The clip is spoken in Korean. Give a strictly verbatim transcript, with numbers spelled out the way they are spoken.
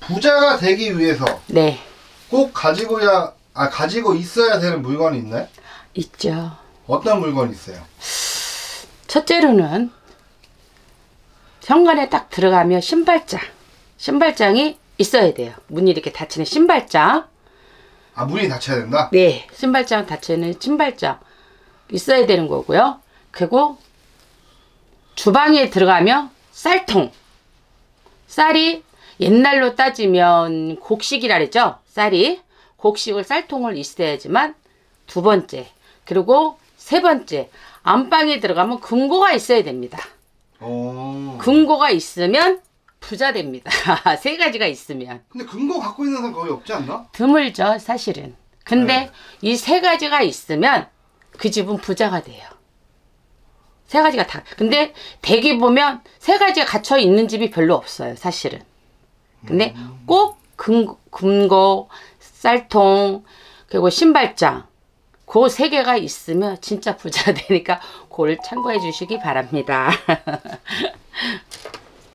부자가 되기 위해서 네. 꼭 가지고야 아 가지고 있어야 되는 물건이 있나요? 있죠. 어떤 물건이 있어요? 첫째로는 현관에 딱 들어가면 신발장. 신발장이 있어야 돼요. 문이 이렇게 닫히는 신발장. 아, 문이 닫혀야 된다? 네. 신발장 닫히는 신발장 있어야 되는 거고요. 그리고 주방에 들어가면 쌀통. 쌀이 옛날로 따지면 곡식이라 그랬죠. 쌀이. 곡식을 쌀통을 있어야지만 두 번째. 그리고 세 번째. 안방에 들어가면 금고가 있어야 됩니다. 오. 금고가 있으면 부자 됩니다. 세 가지가 있으면. 근데 금고 갖고 있는 사람 거의 없지 않나? 드물죠, 사실은. 근데 네. 이 세 가지가 있으면 그 집은 부자가 돼요. 세 가지가 다. 근데 대기 보면 세 가지가 갖춰 있는 집이 별로 없어요, 사실은. 근데 음. 꼭 금, 금고, 쌀통, 그리고 신발장. 그 세 개가 있으면 진짜 부자 되니까 그걸 참고해 주시기 바랍니다.